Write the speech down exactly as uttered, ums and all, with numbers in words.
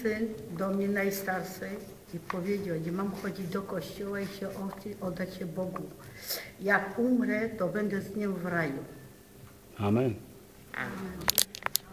syn do mnie najstarszej i powiedział, nie mam chodzić do kościoła i się oddać się Bogu. Jak umrę, to będę z nim w raju. Amen. Amen.